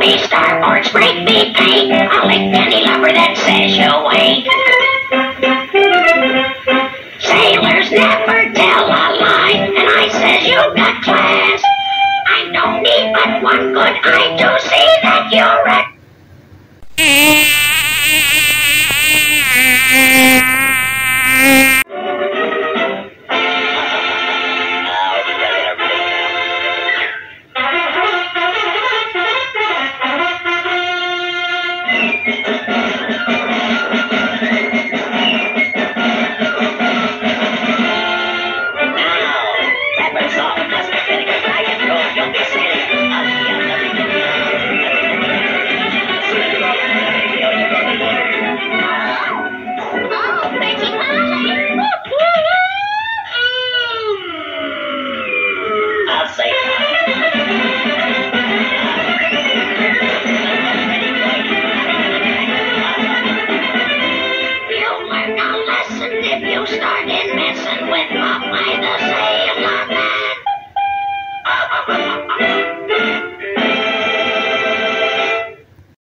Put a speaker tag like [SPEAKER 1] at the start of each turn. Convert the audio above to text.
[SPEAKER 1] me starboard, scrape me paint. I'll lick any lover that says you ain't. Sailors never tell a lie, and I says you got class. I don't need but one good eye to see that you're